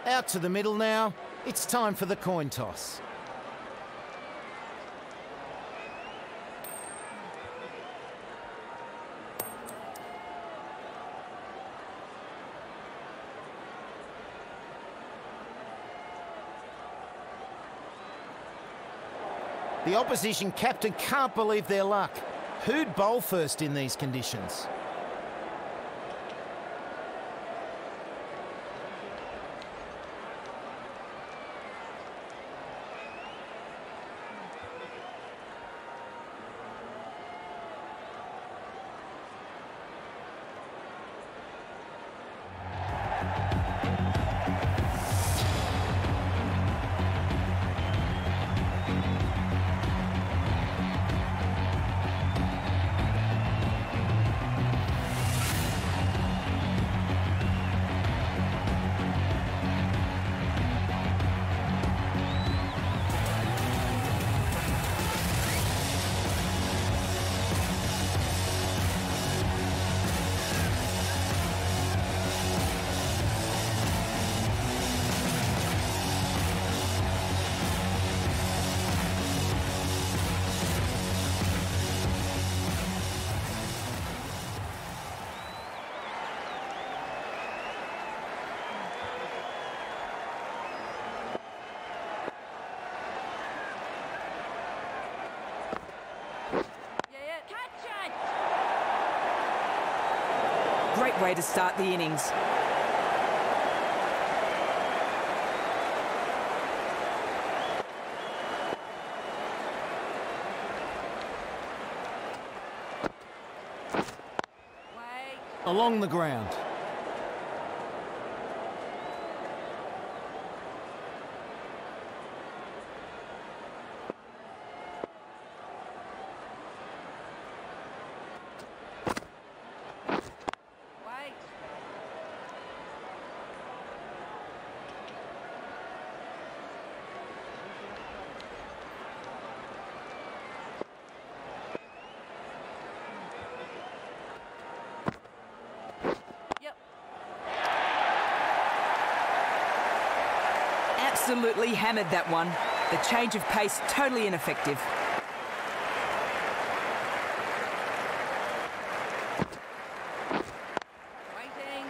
Out to the middle now. It's time for the coin toss. The opposition captain can't believe their luck. Who'd bowl first in these conditions? Great way to start the innings. Along the ground. Absolutely hammered that one. The change of pace totally ineffective. Waiting.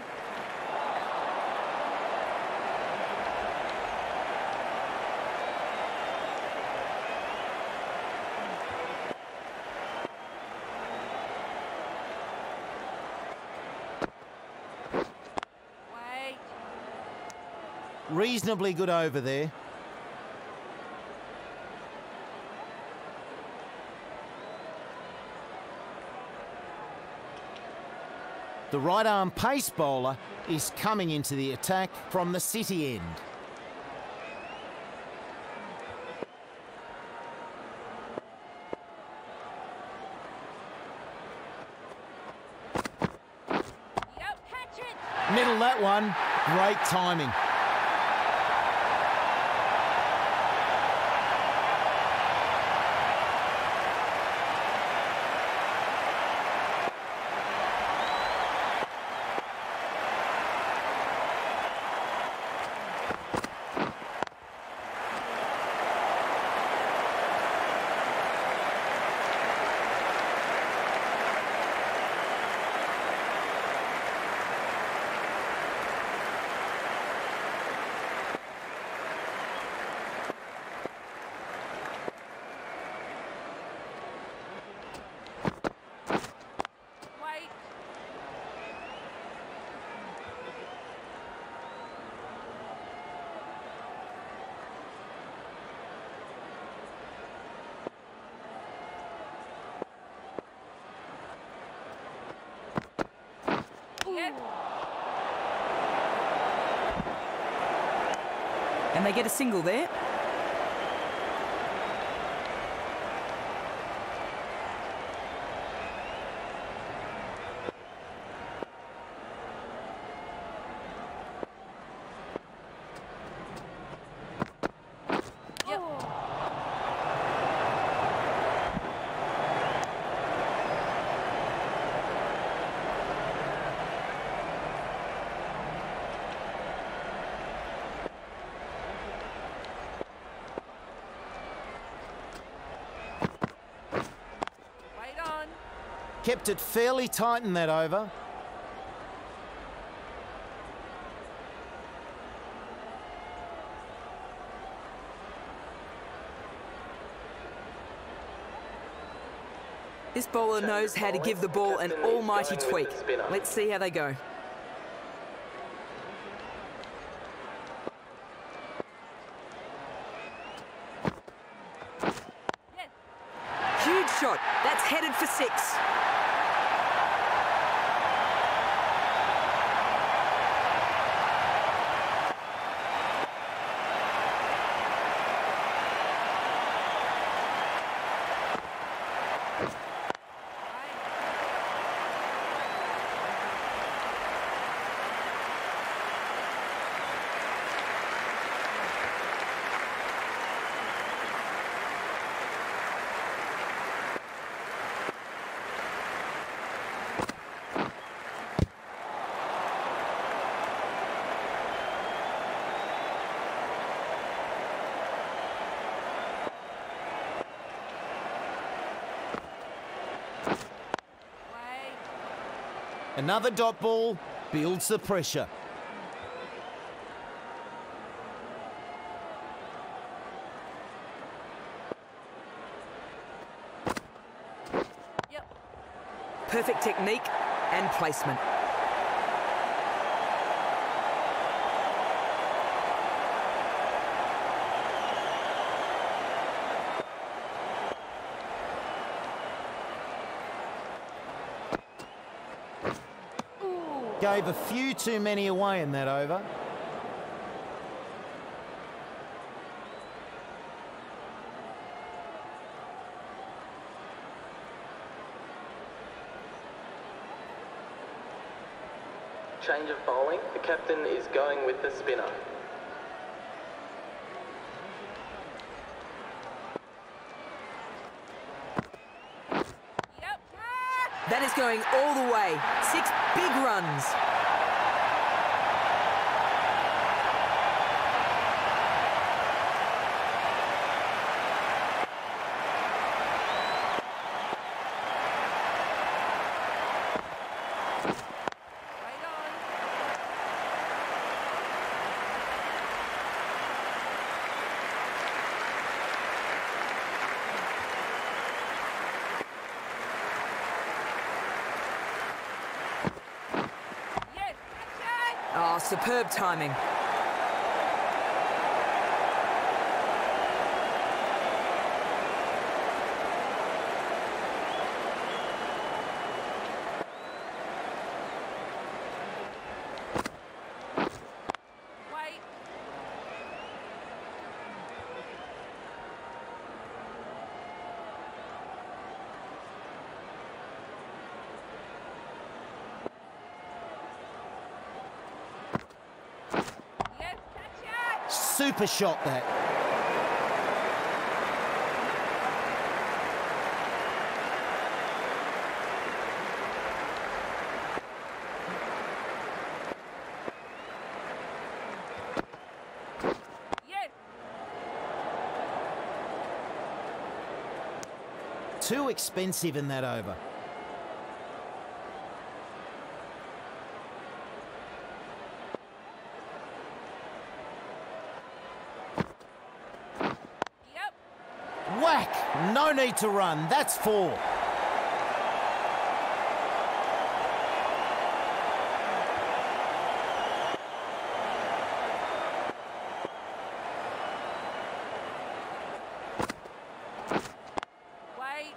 Wait. Reasonably good over there. The right-arm pace bowler is coming into the attack from the city end. Yep, catch it. Middle that one. Great timing. Wait. Yep. And they get a single there. Kept it fairly tight in that over. This bowler knows how to give the ball an almighty tweak. Let's see how they go. Yes. Huge shot. That's headed for 6. Another dot ball builds the pressure. Yep. Perfect technique and placement. Gave a few too many away in that over. Change of bowling. The captain is going with the spinner. Yep. Ah! That is going all the way. 6 big runs. Right on. Yes. Catch it. Oh, superb timing. Wait. Yes. Catch it. Super shot that. Yes. Too expensive in that over. Yep. Whack! No need to run. That's 4. Wait.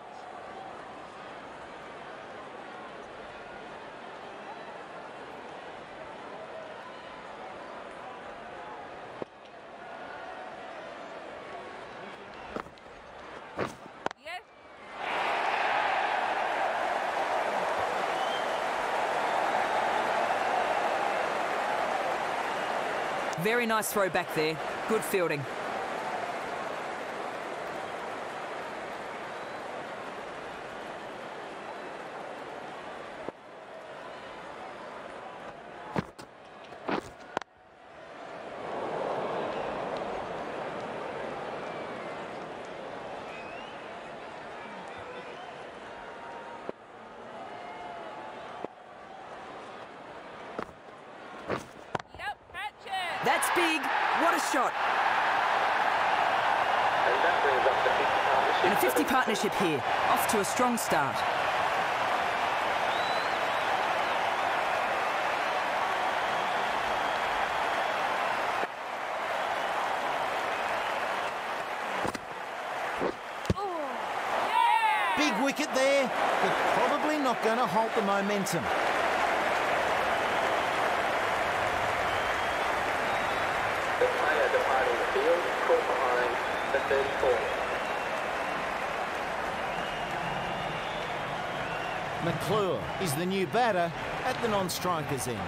Yes. Very nice throw back there. Good fielding. big. What a shot. And that brings up the 50 partnership. And a 50 partnership here. Off to a strong start. Big wicket there, but probably not going to halt the momentum. The player departing the field is caught behind the 34. McClure is the new batter at the non-striker's end.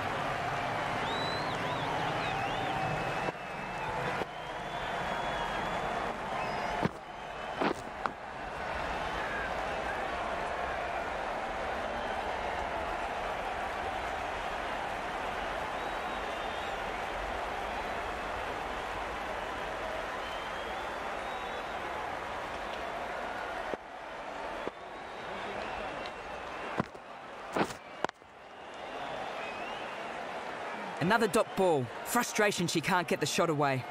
Another dot ball. Frustration she can't get the shot away.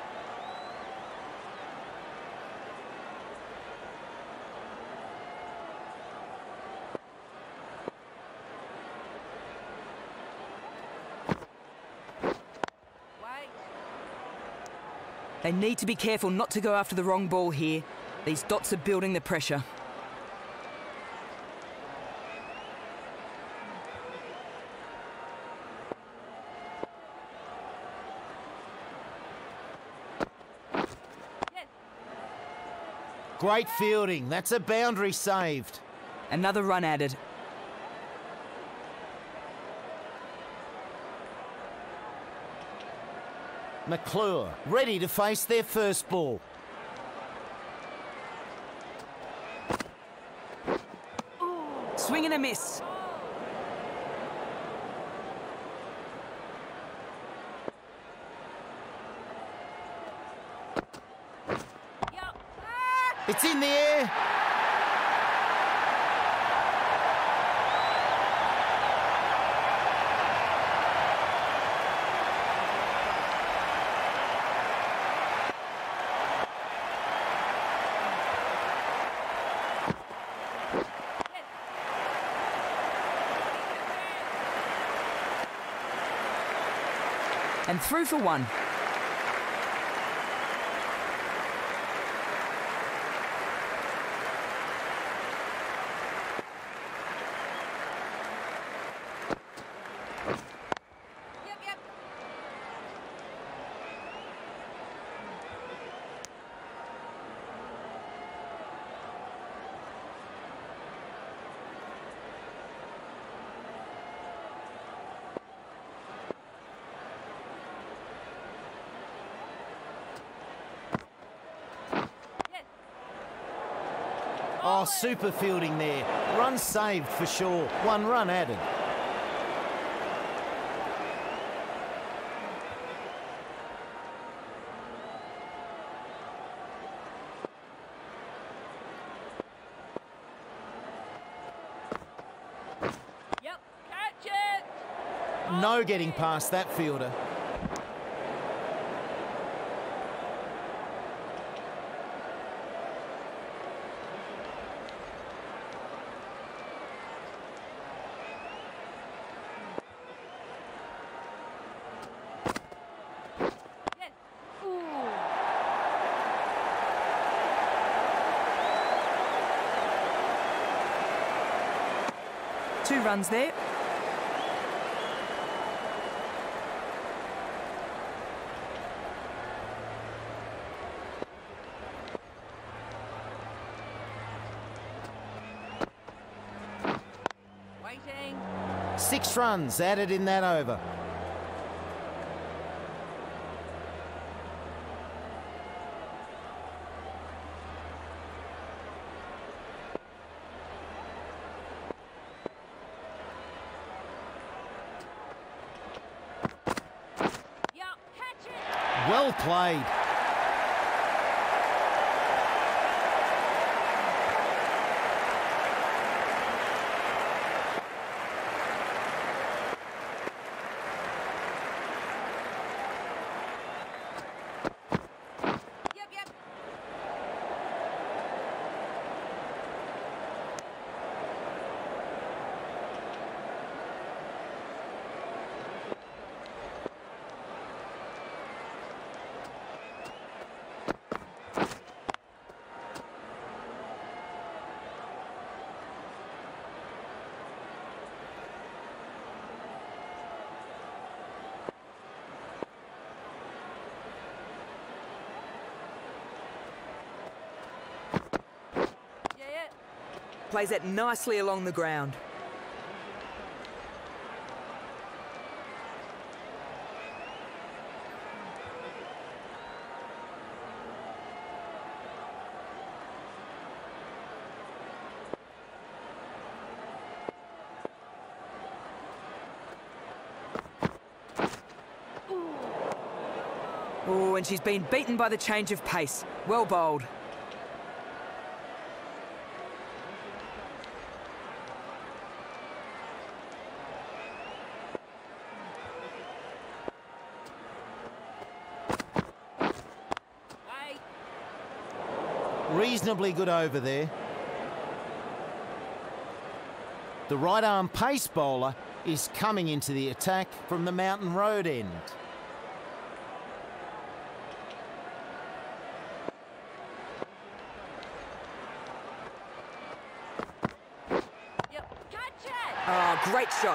Wait. They need to be careful not to go after the wrong ball here. These dots are building the pressure. Great fielding. That's a boundary saved. Another run added. McClure ready to face their first ball. Swing and a miss. Yup. It's in the air. And through for one. Yep. Yes. Oh, super fielding there. Run saved for sure. One run added. Yep. Catch it. No getting past that fielder. Yes. Ooh. 2 runs there. Waiting. 6 runs added in that over. Yep. Catch it. Well played. Plays it nicely along the ground. Oh, and she's been beaten by the change of pace. Well bowled. Reasonably good over there. The right arm pace bowler is coming into the attack from the Mountain Road end. Yep, catch it! Oh, great shot.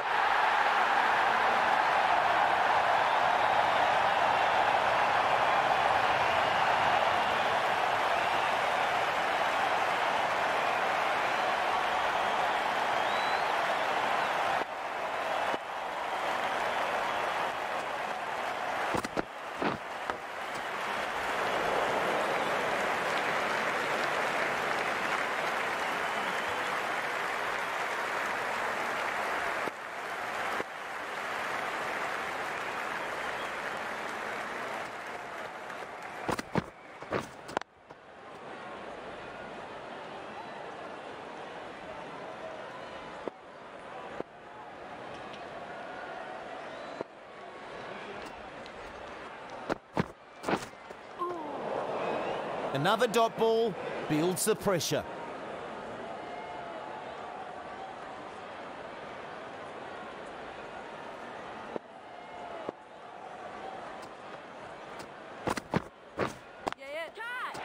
Another dot ball builds the pressure. Yeah, cut!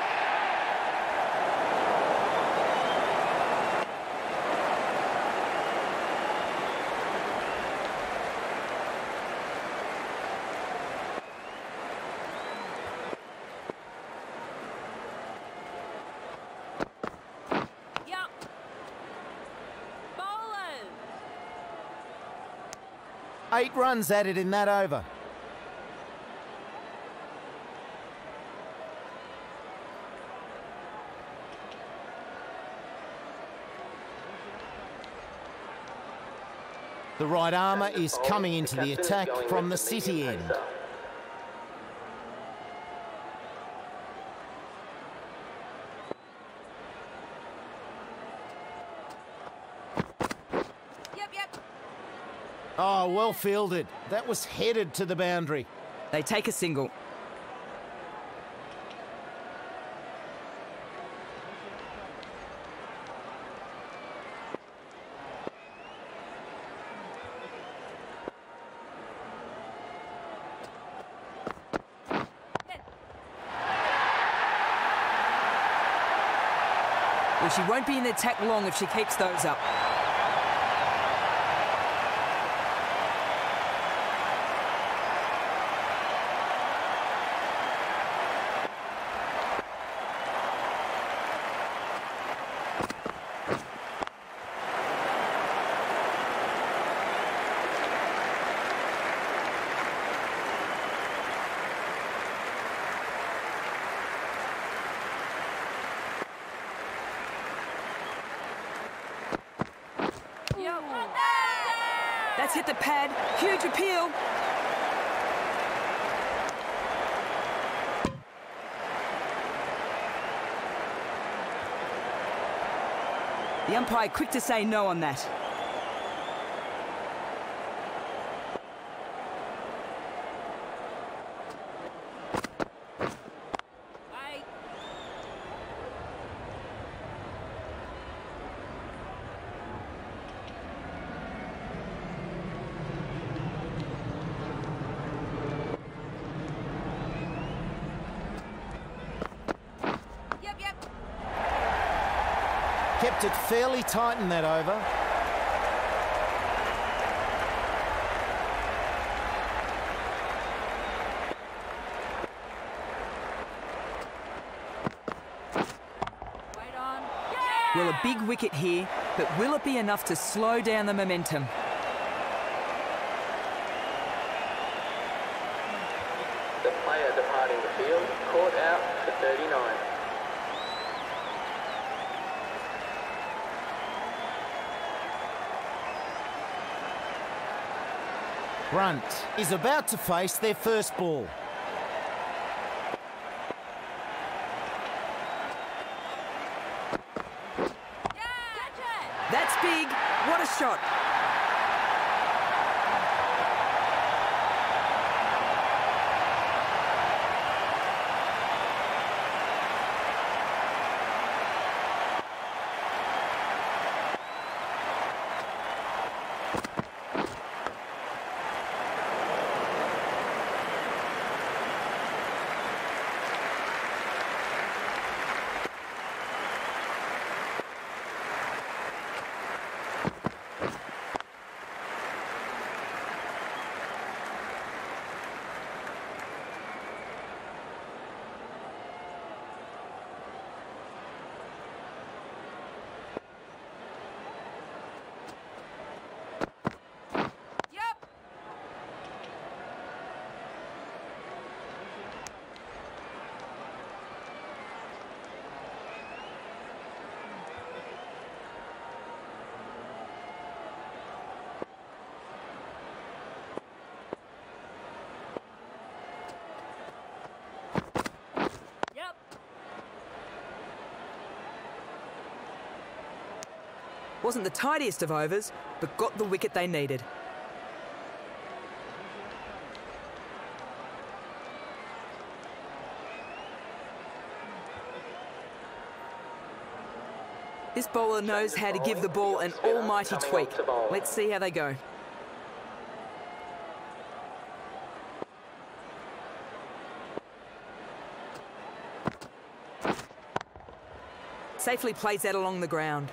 Yep. Bowlers! 8 runs added in that over. The right armour is coming into the attack from the City end. Yep. Oh, well fielded. That was headed to the boundary. They take a single. Yes. Well, she won't be in the attack long if she keeps those up. Yep. That's hit the pad. Huge appeal. The umpire quick to say no on that. Bye. Yep. Kept it fairly tight in that over. Wait on. Yeah! Well, a big wicket here, but will it be enough to slow down the momentum? The player departing the field, caught out for 39. Brunt is about to face their first ball. That's big. What a shot. Wasn't the tidiest of overs, but got the wicket they needed. This bowler knows how to give the ball an almighty tweak. Let's see how they go. Safely plays that along the ground.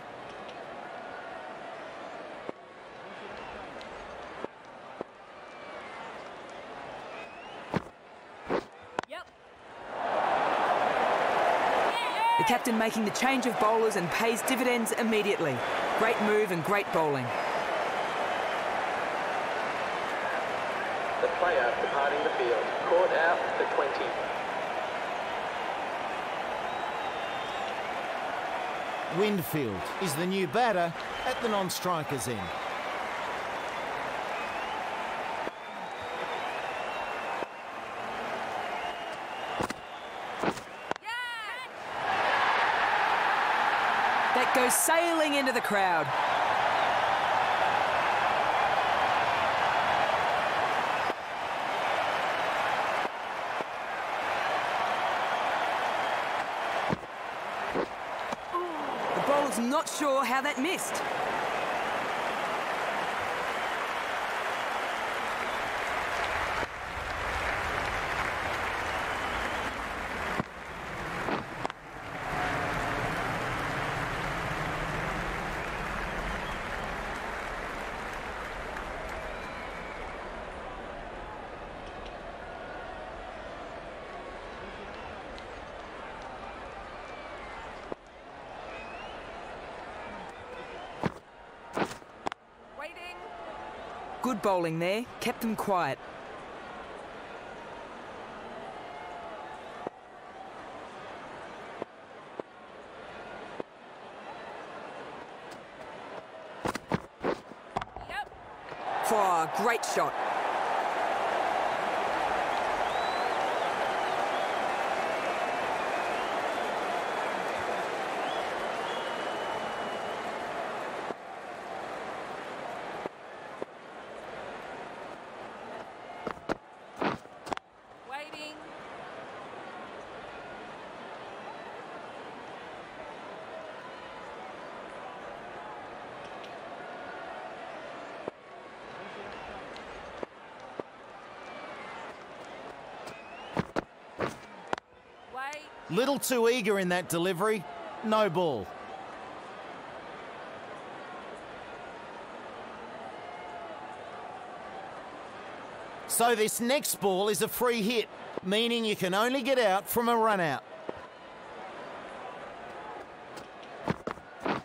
The captain making the change of bowlers and pays dividends immediately. Great move and great bowling. The player departing the field, caught out for 20. Winfield is the new batter at the non-striker's end. That goes sailing into the crowd. The bowler's not sure how that missed. Good bowling there, kept them quiet. Oh, great shot. Little too eager in that delivery. No ball. So this next ball is a free hit, meaning you can only get out from a run out.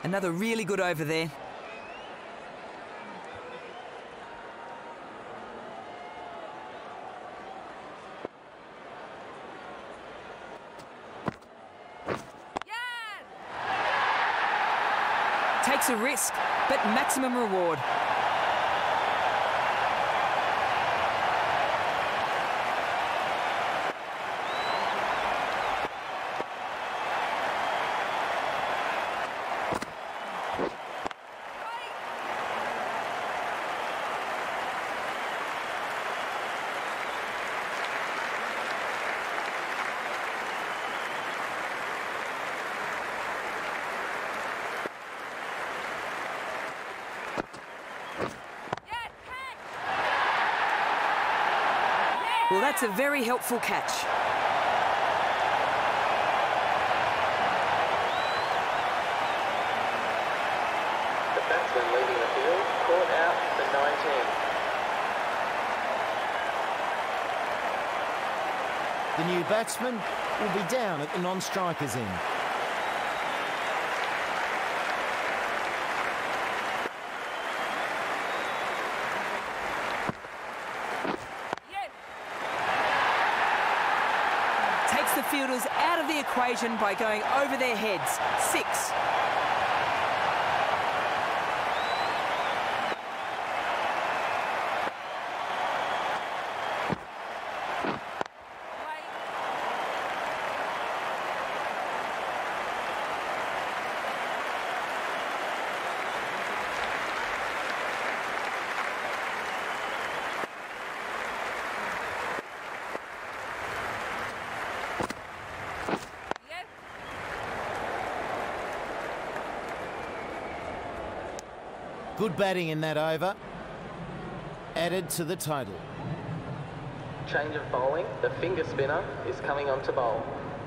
Another really good over there. Yes! Takes a risk, but maximum reward. Well, that's a very helpful catch. The batsman leaving the field, caught out for 19. The new batsman will be down at the non-striker's end. Takes the fielders out of the equation by going over their heads. 6. Good batting in that over. Added to the total. Change of bowling. The finger spinner is coming on to bowl.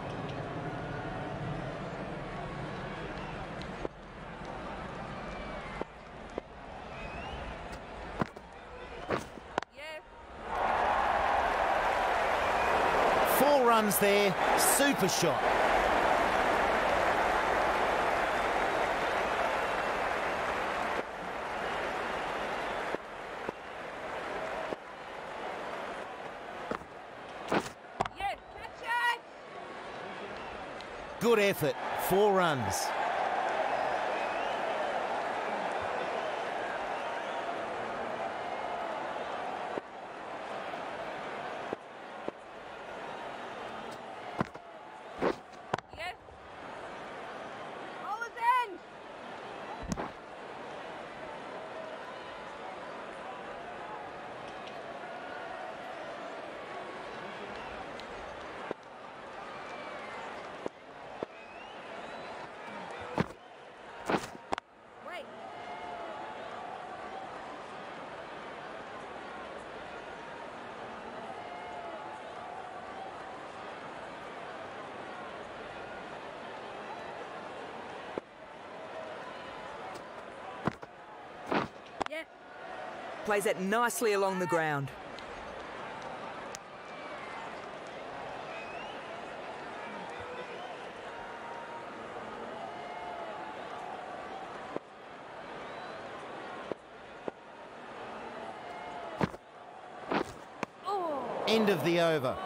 Yes! 4 runs there. Super shot. Yes! Catch it! Good effort. 4 runs. Yes! Bowler's end! Wait! Yes! Plays that nicely along the ground. End of the over.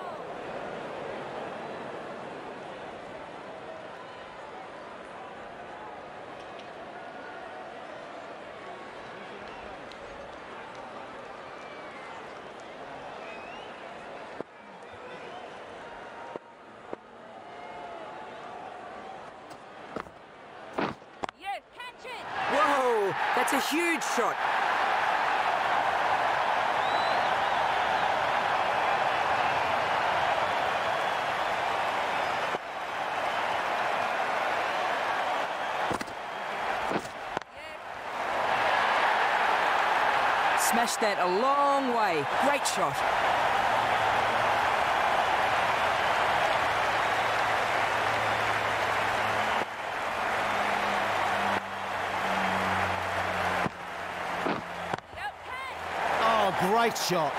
Yes! Catch it! Whoa, that's a huge shot. Smashed that a long way. Great shot. Yep! Catch! Oh, great shot.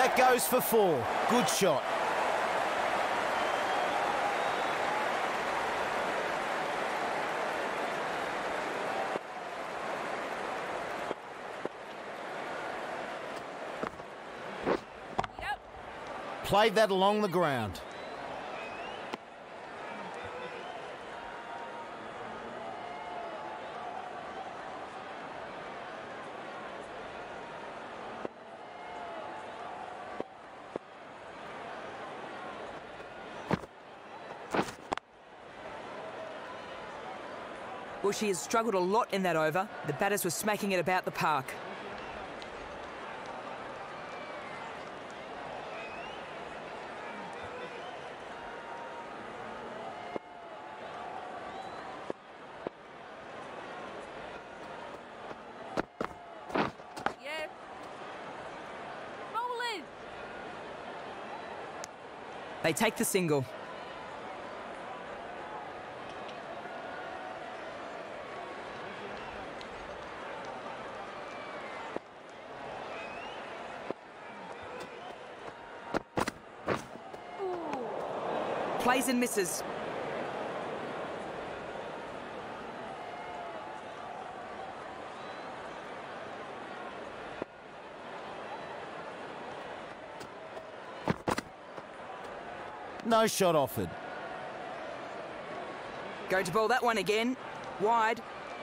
That goes for 4. Good shot. Yep. Played that along the ground. Well, she has struggled a lot in that over. The batters were smacking it about the park. Yeah. Bowling. They take the single. Plays and misses. No shot offered. Going to bowl that one again. Wide.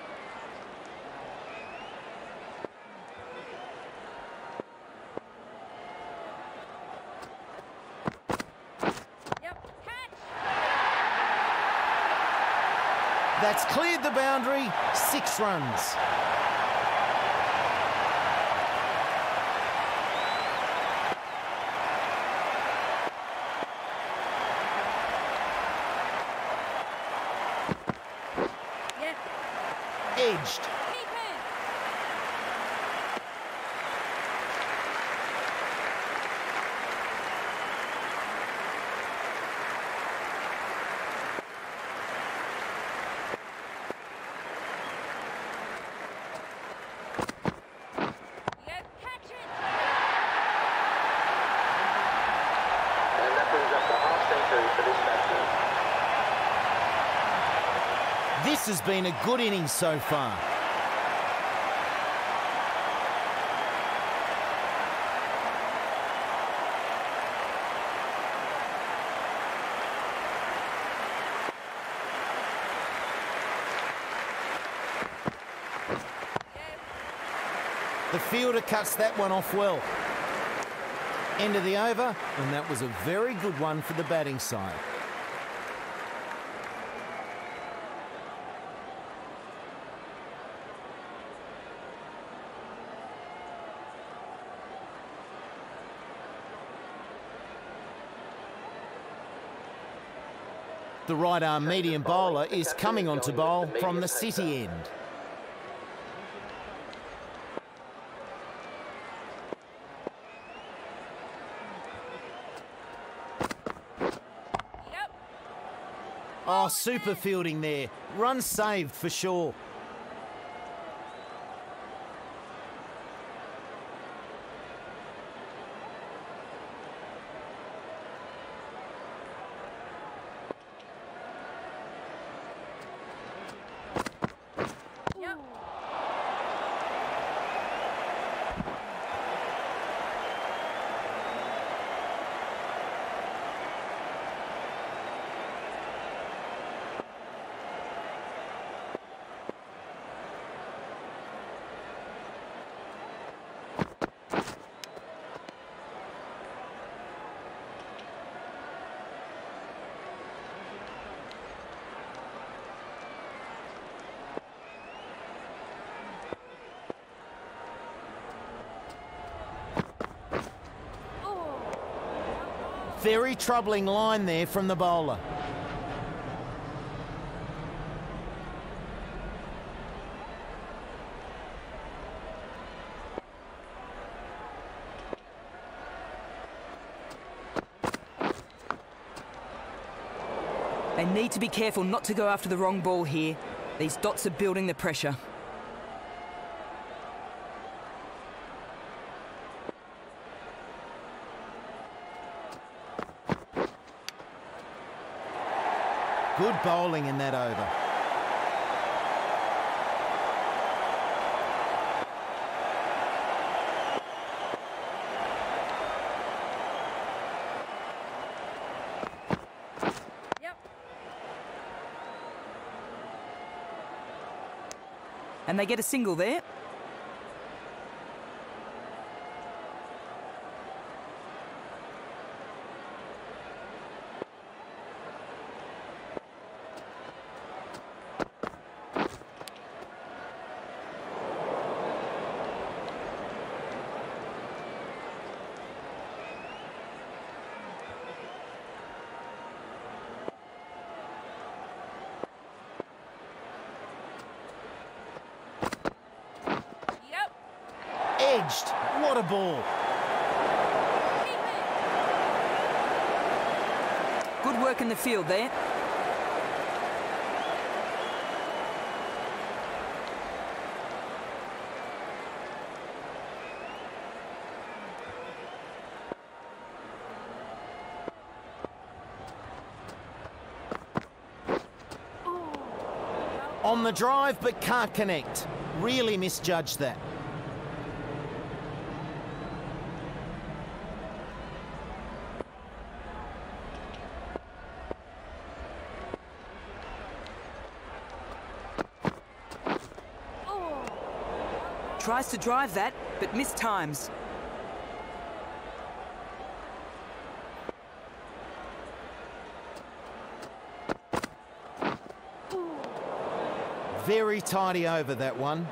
Yep. Catch. That's cleared the boundary. 6 runs. Yeah. Edged. Keep it. Yeah. Catch it. And that brings up the half century for this batsman. This has been a good innings so far. The fielder cuts that one off well. End of the over, and that was a very good one for the batting side. The right-arm medium bowler is coming on to bowl from the city end. Yep. Oh, super fielding there. Run saved for sure. Yep. Very troubling line there from the bowler. They need to be careful not to go after the wrong ball here. These dots are building the pressure. Good bowling in that over. Yep. And they get a single there. Yep. Edged. What a ball. Keep it. Good work in the field there. On the drive, but can't connect. Really misjudged that. Tries to drive that, but mistimes. Very tidy over that one.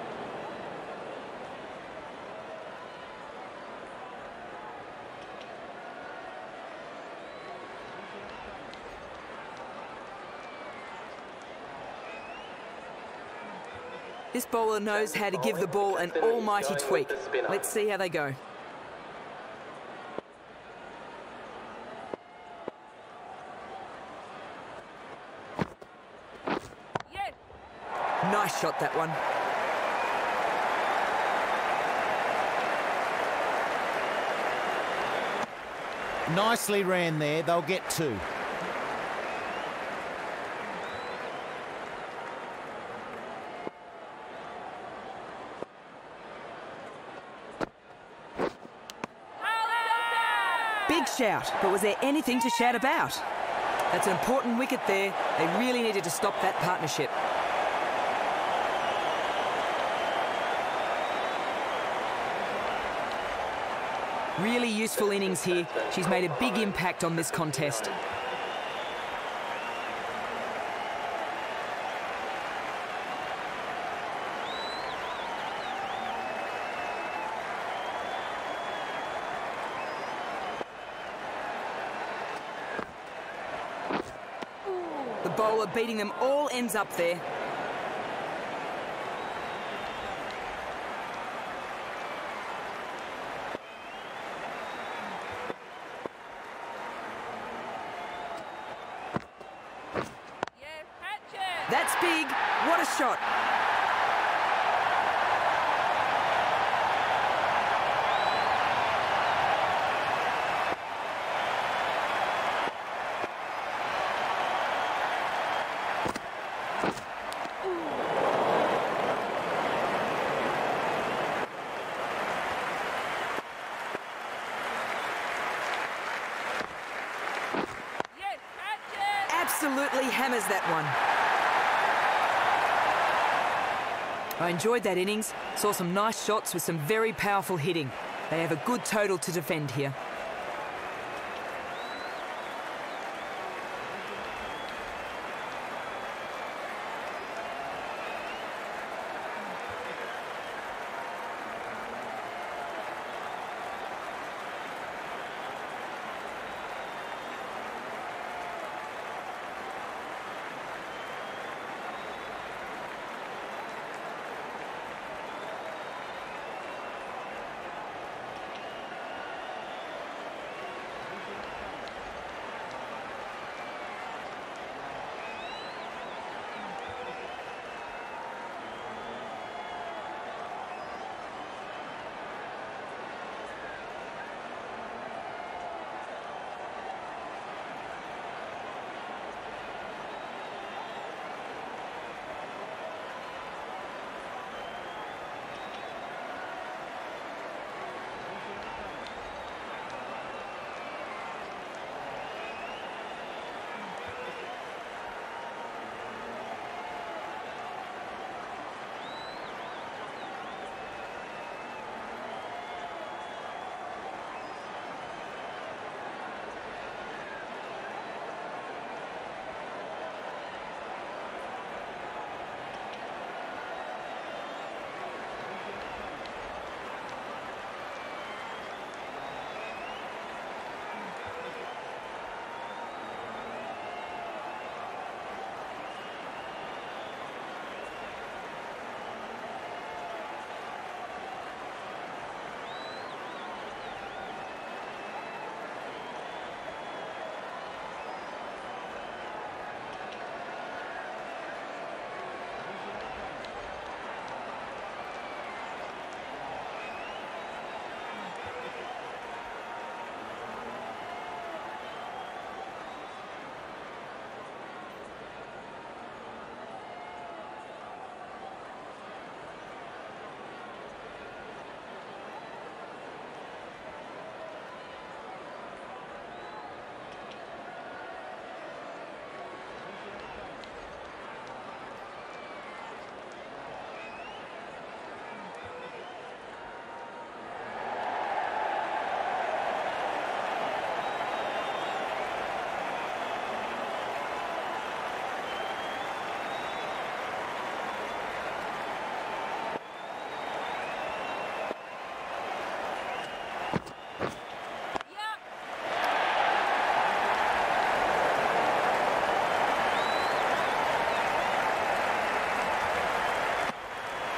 This bowler knows how to give the ball an almighty tweak. Let's see how they go. Yes. Nice shot, that one. Nicely ran there. They'll get two. Big shout, but was there anything to shout about? That's an important wicket there. They really needed to stop that partnership. Really useful innings here. She's made a big impact on this contest. The bowler beating them all ends up there. Yes. Catch it. That's big. What a shot. Yes. Catch it. Absolutely hammers that one. I enjoyed that innings. Saw some nice shots with some very powerful hitting. They have a good total to defend here.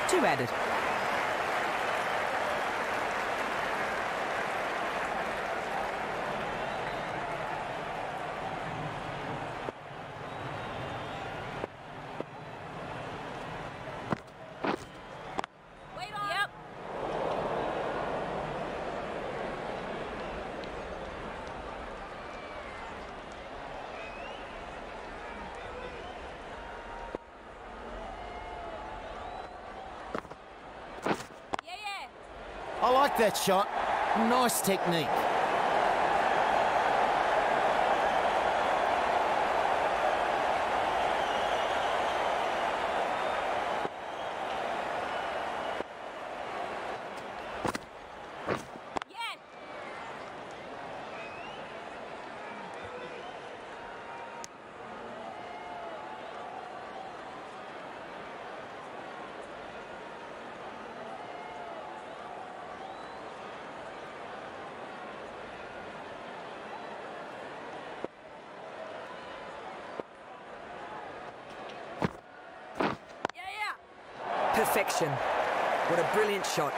2 added. Wait on. Yep. Yeah, yeah. I like that shot. Nice technique. Yes. Yeah, yeah. Perfection. What a brilliant shot.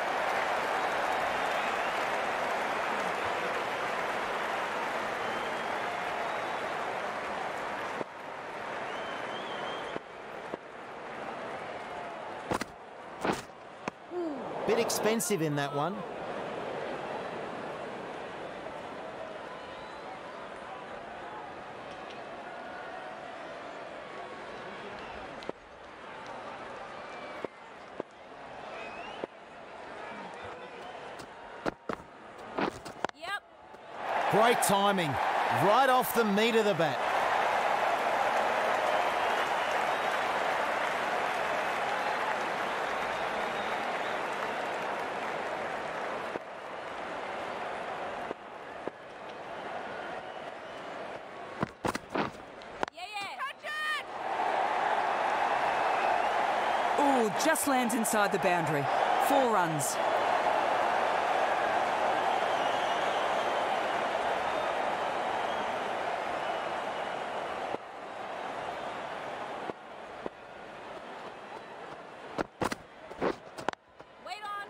Bit expensive in that one. Yep. Great timing. Right off the meat of the bat. Yeah, yeah. Catch it! Ooh, just lands inside the boundary. 4 runs. Wait on.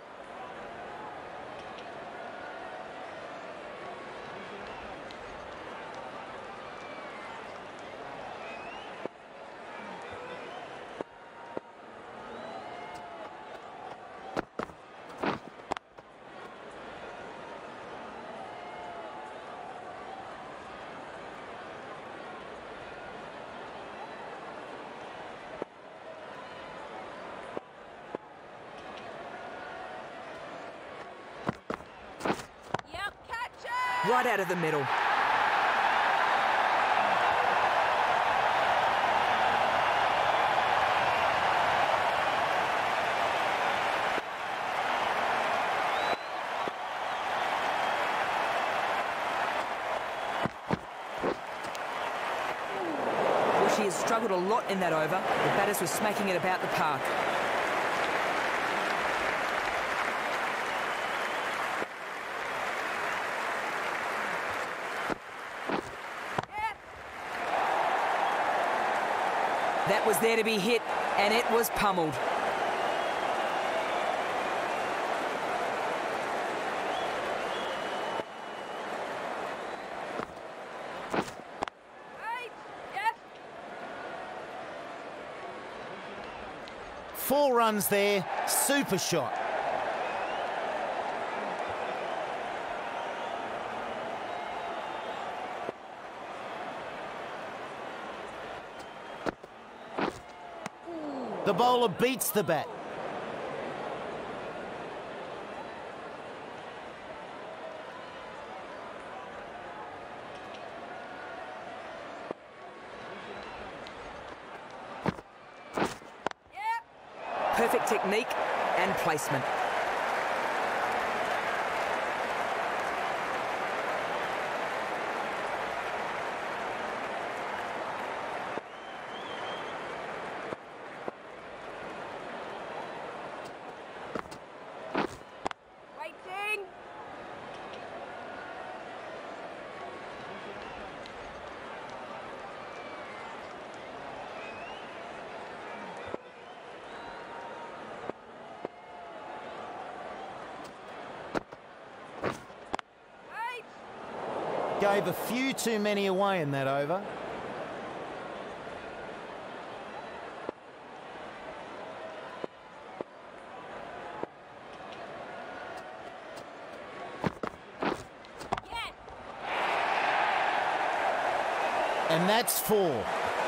Yep, catch it! Right out of the middle. Well, she has struggled a lot in that over. The batters were smacking it about the park. Yes. That was there to be hit, and it was pummeled. Right. Yes. 4 runs there. Super shot. The bowler beats the bat. Yep. Perfect technique and placement. Waiting. Gave a few too many away in that over. Yes. And that's 4.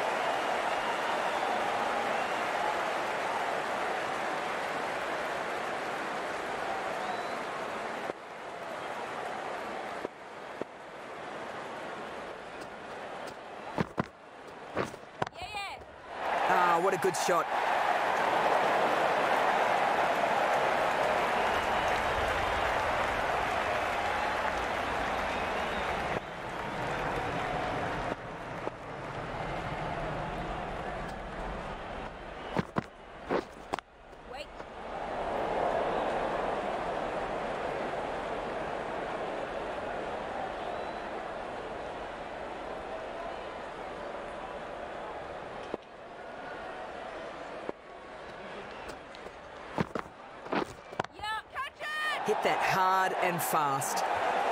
Yeah. Ah, what a good shot. Wait. Yeah, catch it! Hit that hard and fast.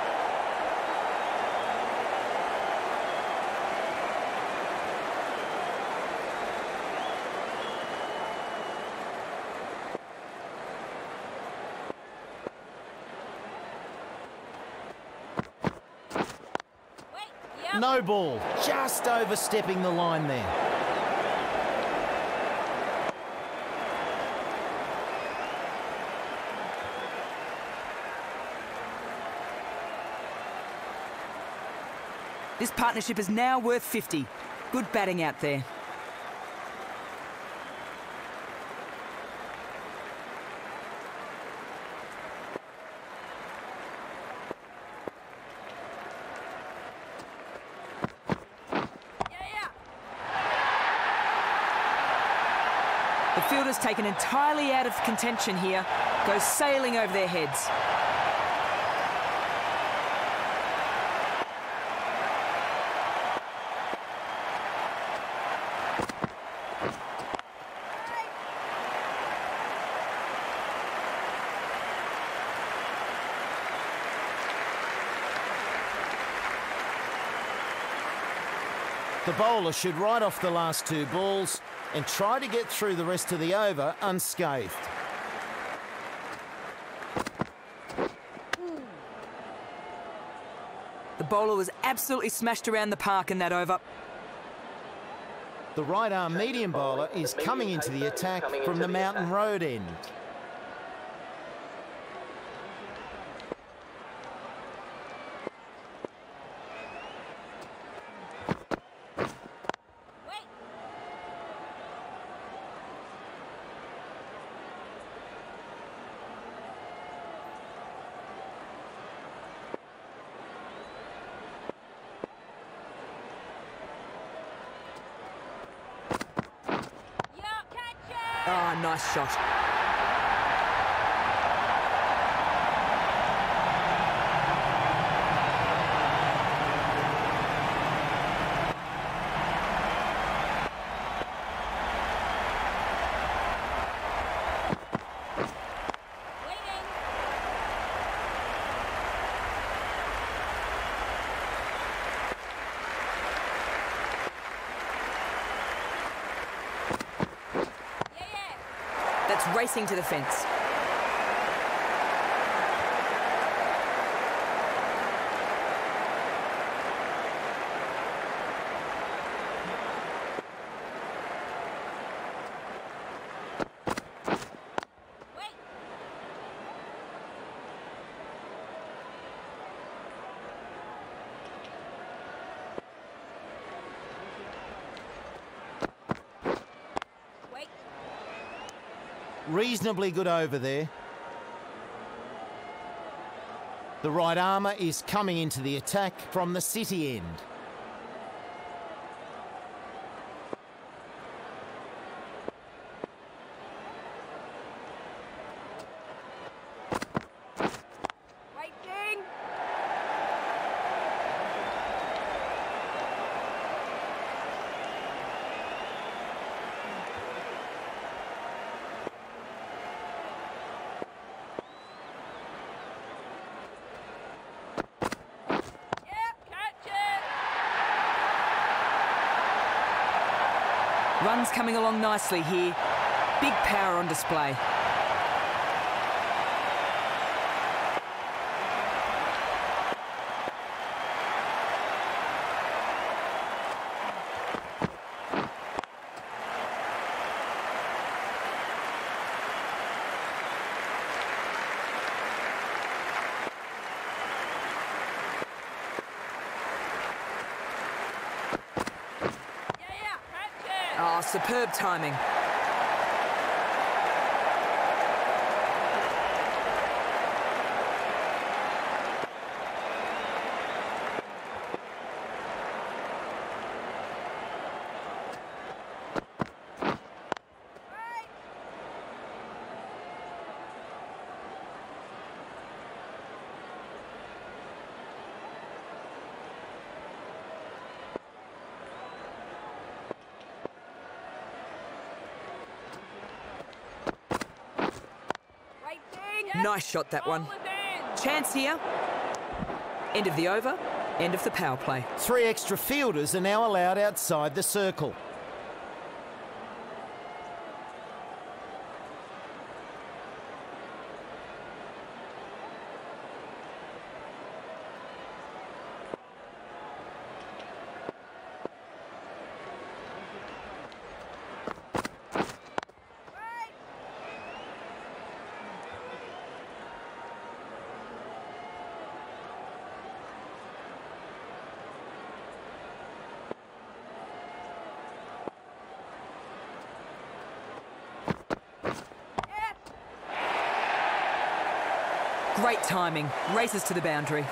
Wait. Yep. No ball. Just overstepping the line there. This partnership is now worth 50. Good batting out there. Yeah. The fielder's taken entirely out of contention here. Goes sailing over their heads. The bowler should write off the last 2 balls and try to get through the rest of the over unscathed. The bowler was absolutely smashed around the park in that over. The right arm medium bowler is coming into the attack from the Mountain Road end. Wait. Yeah, catch it! Ah, nice shot. Waiting. Yeah. That's racing to the fence. Wait. Wait. Reasonably good over there. The right armour is coming into the attack from the City end. Waiting. Yeah, catch Runs coming along nicely here. Big power on display. Oh, superb timing. Nice shot, that one. Chance here. End of the over, end of the power play. 3 extra fielders are now allowed outside the circle. Great timing. Races to the boundary.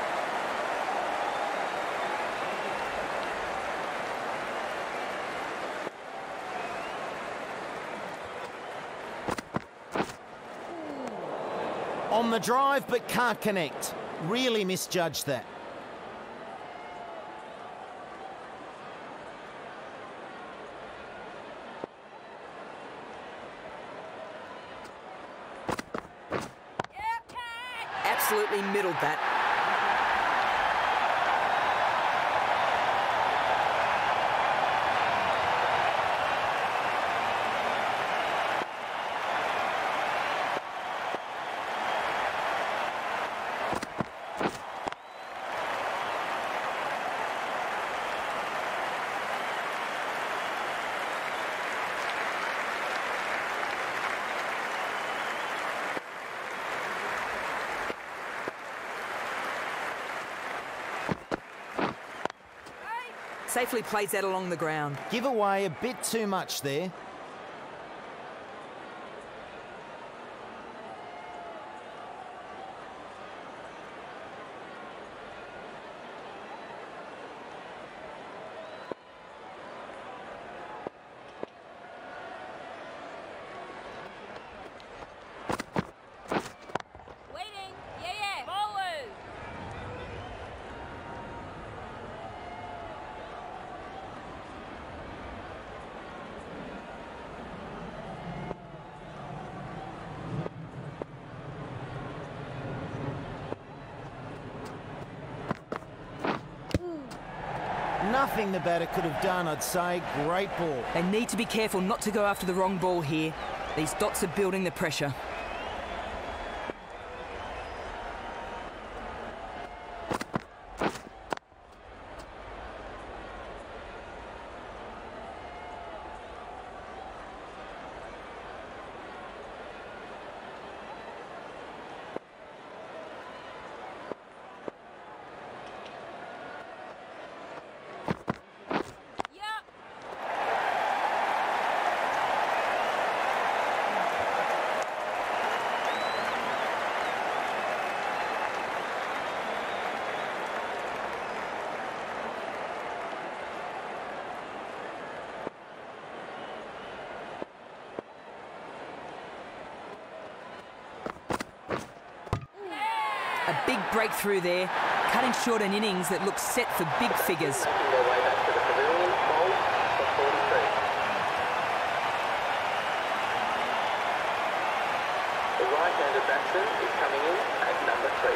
On the drive, but can't connect. Really misjudged that. Absolutely middled that. Safely plays that along the ground. Give away a bit too much there. Waiting. Yeah. Bowlers. Nothing the batter could have done, I'd say. Great ball. They need to be careful not to go after the wrong ball here. These dots are building the pressure. A big breakthrough there, cutting short an innings that looks set for big figures. Making their way back to the pavilion, bowled for 43. The right-handed batsman is coming in at number 3.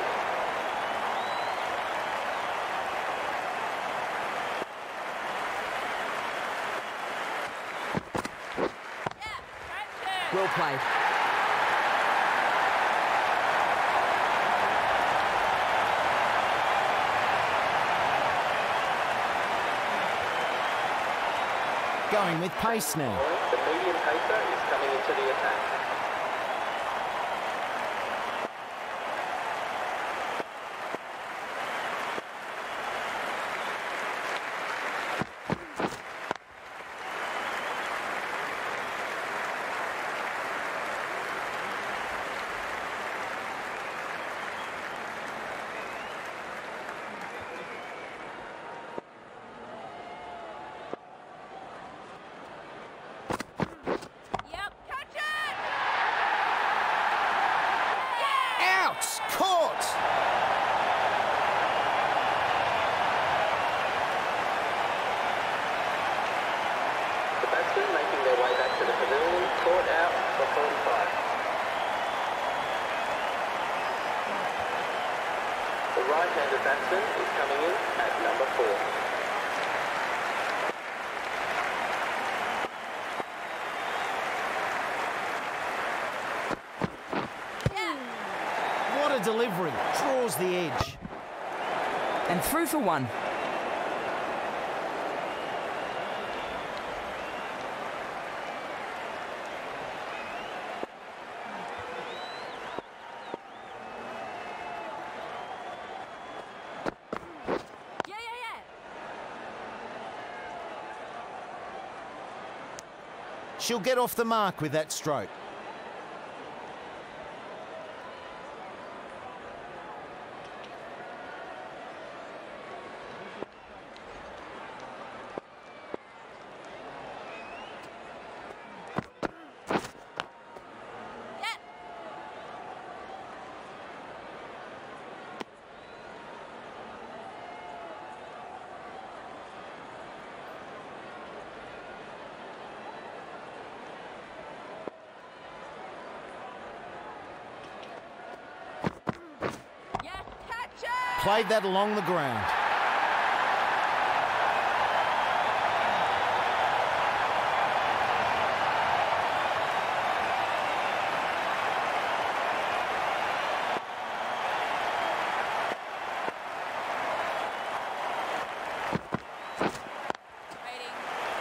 played. Going with pace now. The medium pacer is coming into the attack. Yep, catch it! Out! Caught! The batsmen making their way back to the pavilion, caught out for 45. The right-handed batsman is coming in at number 4. What a delivery. Draws the edge. And through for one. Yeah, yeah, yeah. She'll get off the mark with that stroke. Yeah. Yeah, catch it! Played that along the ground. Waiting.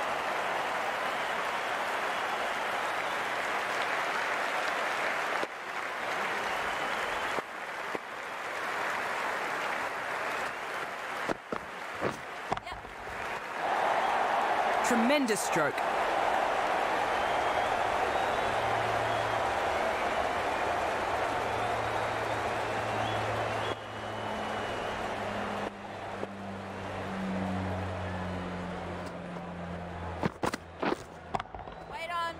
Yep. Tremendous stroke. Wait on.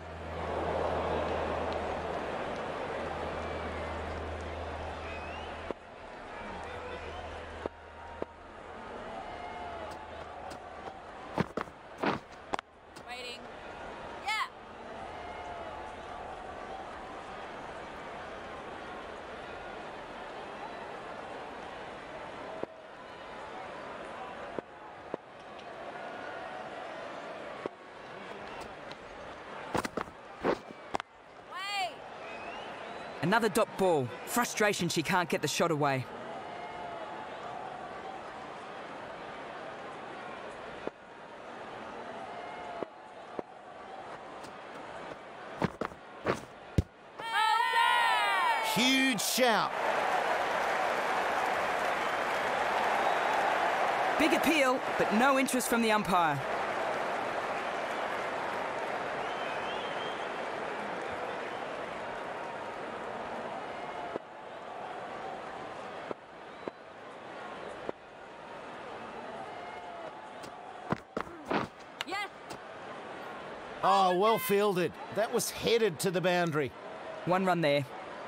Waiting. Yeah. Wait. Another dot ball. Frustration she can't get the shot away. Huge shout. Big appeal, but no interest from the umpire. Yeah. Oh, well fielded. That was headed to the boundary. One run there.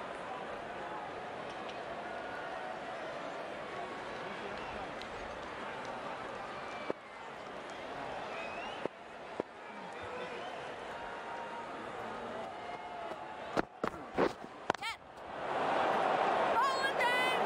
Yeah. Bowling down.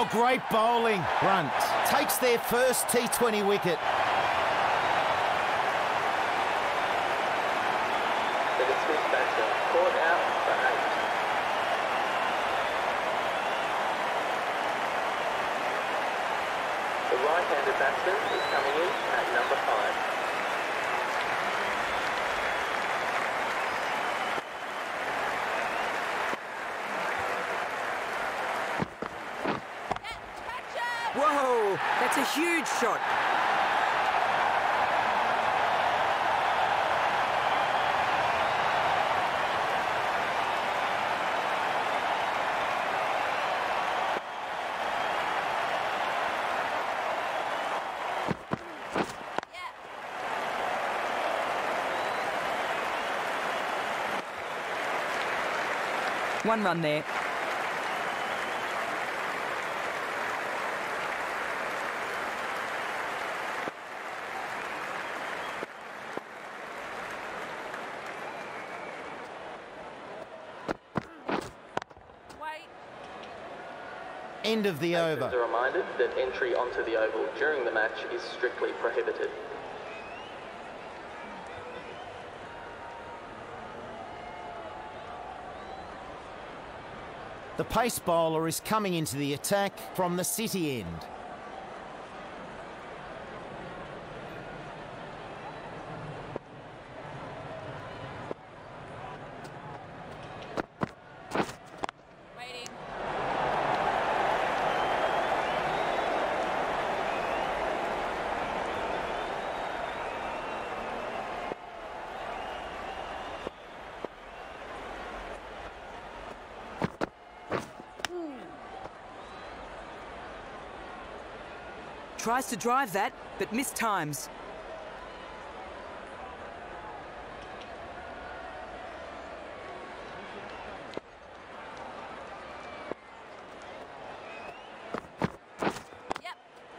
Oh, great bowling. Brunt takes their first T20 wicket. The dismissed batsman caught out for 8. The right-handed batsman is coming in at number 5. Catch it! Whoa, that's a huge shot. Yeah. One run there. Wait. End of the over. Patrons are reminded that entry onto the oval during the match is strictly prohibited. The pace bowler is coming into the attack from the City end. Waiting. Tries to drive that, but missed times. Yep.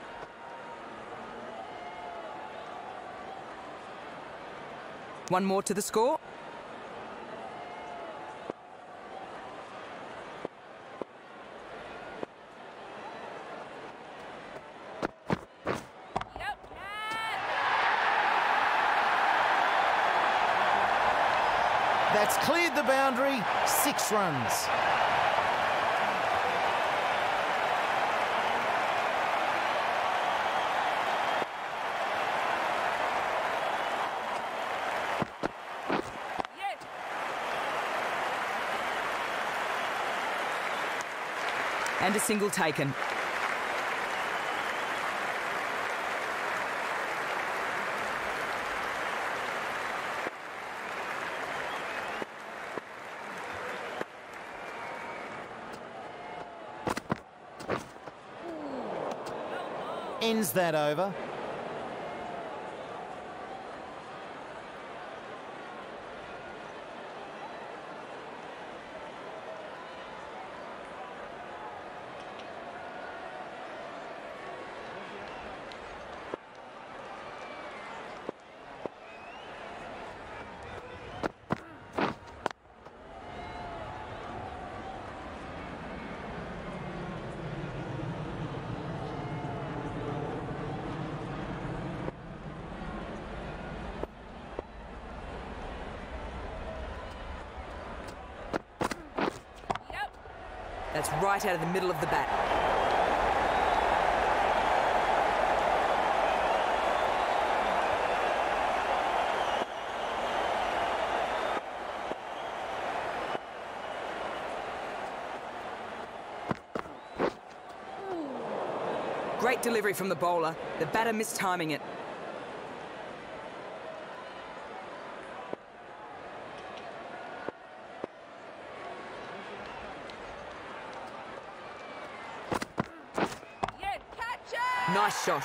One more to the score. Yep. That's cleared the boundary, 6 runs. Yeah. And a single taken. Ends that over. Yep. That's right out of the middle of the bat. Great delivery from the bowler. The batter mistiming it. Yeah. Catch it! Nice shot.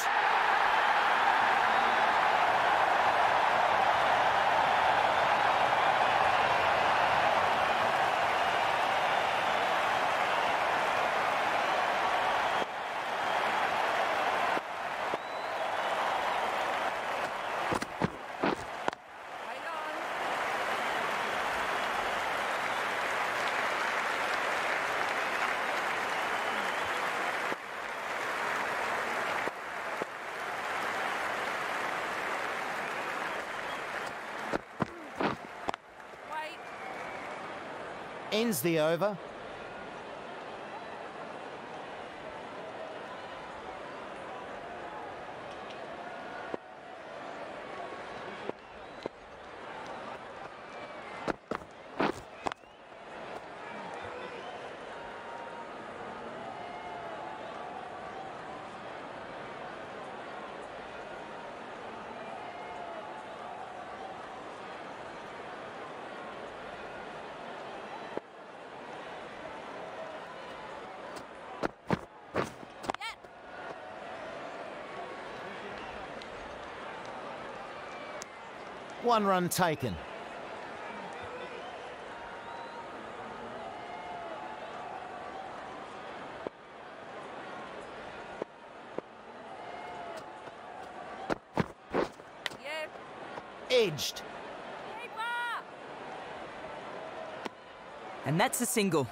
Wait on. ends the over. One run taken. Yep. Edged. Keeper. And that's a single.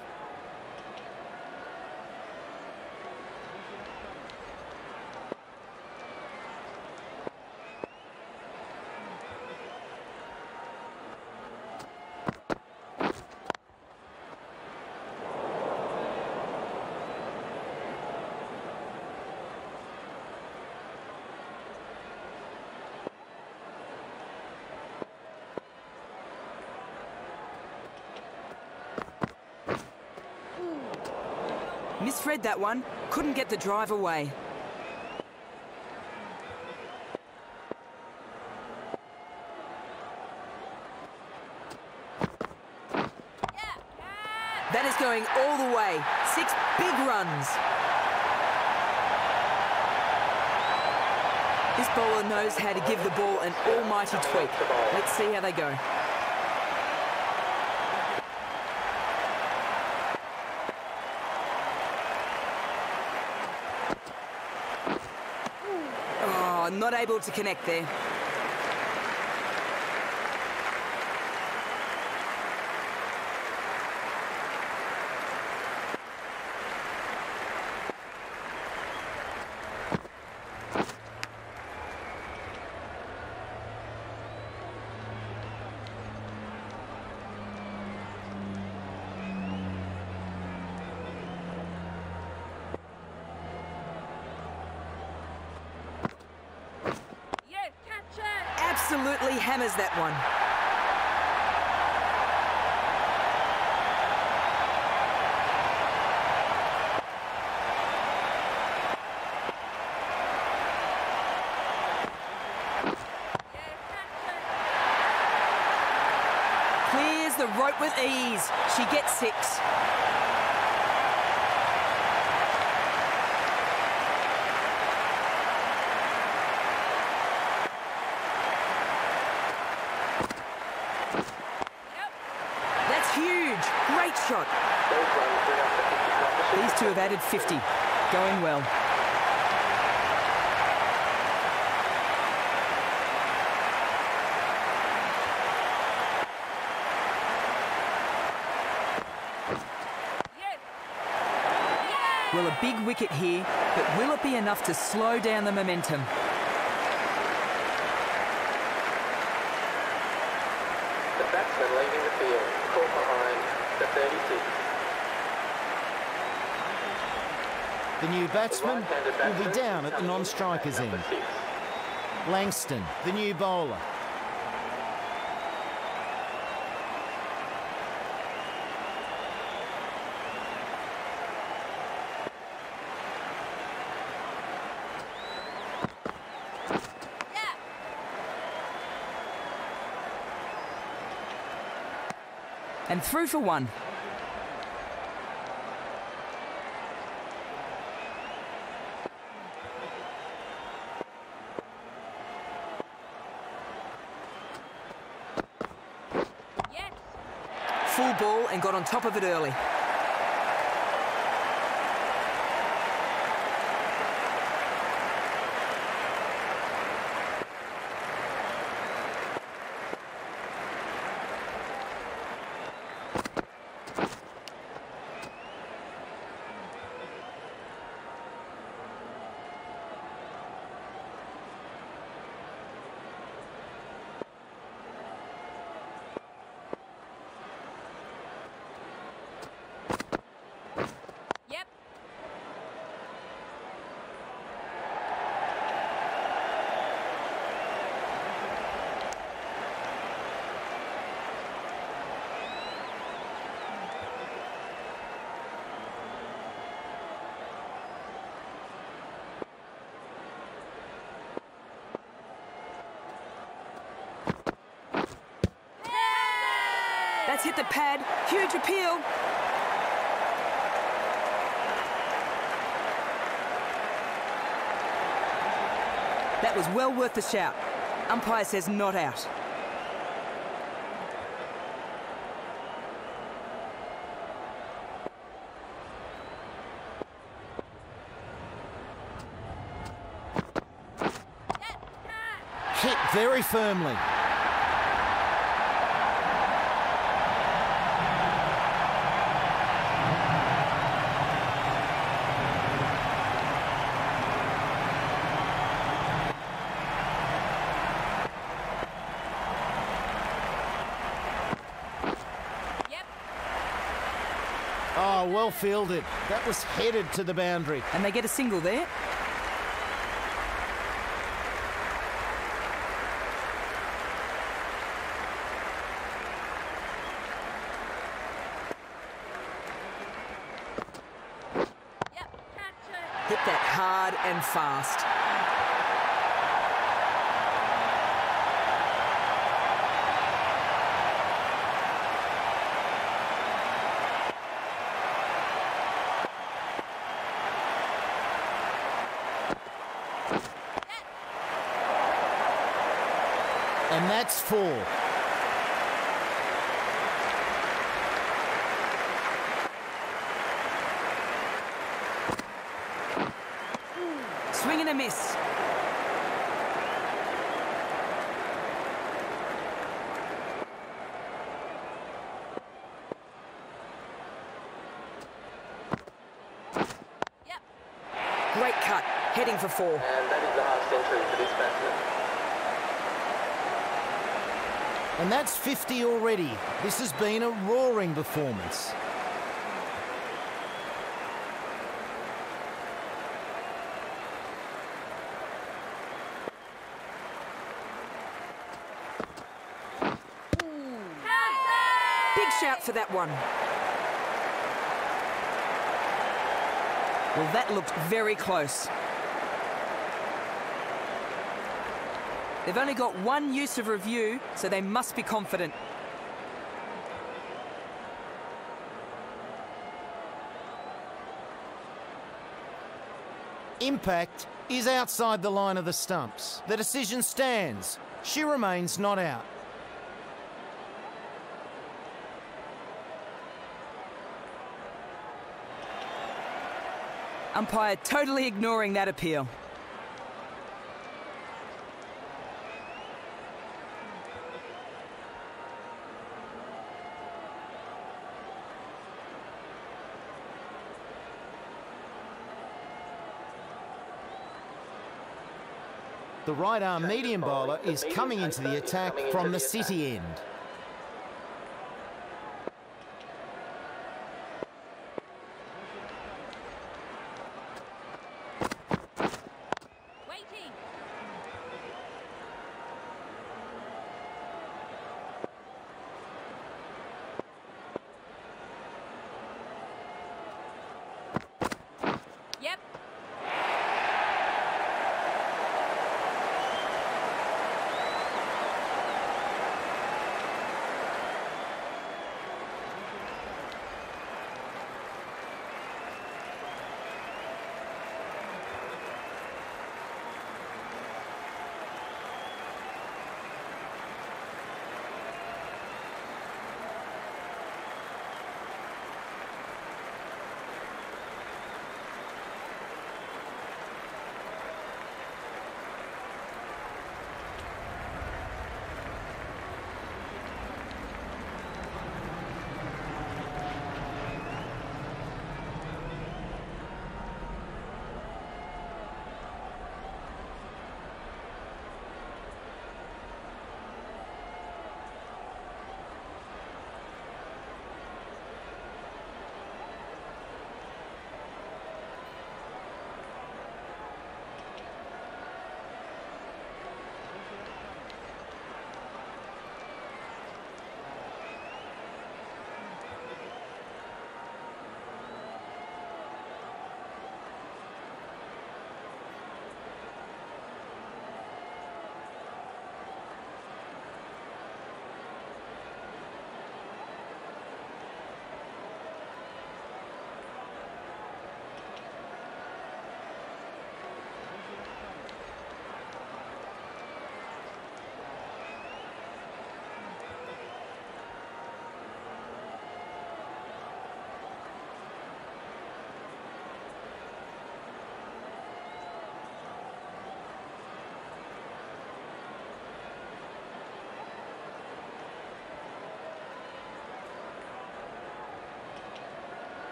Misread that one. Couldn't get the drive away. Yeah. That is going all the way. 6 big runs. This bowler knows how to give the ball an almighty tweak. Let's see how they go. Oh, not able to connect there. Yeah, catch it. Absolutely hammers that one. Yeah, catch it. Clears the rope with ease. She gets 6. Yep. That's huge. Great shot. Those runs bring up the 50 These two have added 50. Going well. Yes. Well, a big wicket here, but will it be enough to slow down the momentum? The batsman leaving the field, caught behind the 36. The new batsman Right-handed will be batsman down at the coming in non-strikers at end. number 6. Langston, the new bowler. Yeah. And through for 1. Yes. Full ball and got on top of it early. That's hit the pad. Huge appeal. That was well worth the shout. Umpire says not out. Hit very firmly. Yep. Oh, well fielded. That was headed to the boundary. And they get a single there. Yep. Catch it. Hit that hard and fast. And that's 4. Swing and a miss. Yep. Great cut. Heading for 4. And that is the half century for this batsman. And that's 50 already. This has been a roaring performance. Big shout for that one. Well, that looked very close. They've only got one use of review, so they must be confident. Impact is outside the line of the stumps. The decision stands. She remains not out. Umpire totally ignoring that appeal. The right arm medium bowler is coming into the attack from the city end.